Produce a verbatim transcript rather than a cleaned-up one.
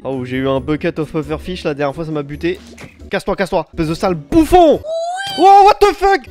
Oh, j'ai eu un bucket of pufferfish la dernière fois, ça m'a buté. Casse-toi, casse-toi. Espèce de sale bouffon. Oh, what the fuck.